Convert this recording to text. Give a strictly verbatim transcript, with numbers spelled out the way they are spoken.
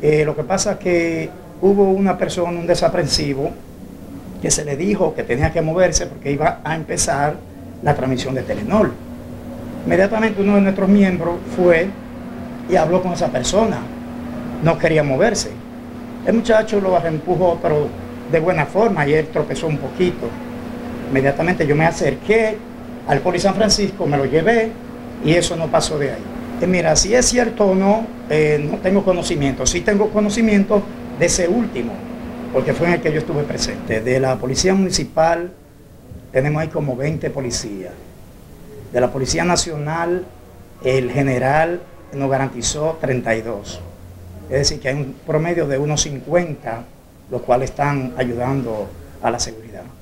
Eh, lo que pasa es que hubo una persona, un desaprensivo, que se le dijo que tenía que moverse porque iba a empezar la transmisión de Telenor. Inmediatamente uno de nuestros miembros fue y habló con esa persona. No quería moverse. El muchacho lo empujó, pero de buena forma, y él tropezó un poquito. Inmediatamente yo me acerqué al Poli San Francisco, me lo llevé y eso no pasó de ahí. Eh, mira, si es cierto o no, eh, no tengo conocimiento. Sí tengo conocimiento de ese último, porque fue en el que yo estuve presente. De la Policía Municipal tenemos ahí como veinte policías. De la Policía Nacional, el general nos garantizó treinta y dos. Es decir, que hay un promedio de unos cincuenta, los cuales están ayudando a la seguridad.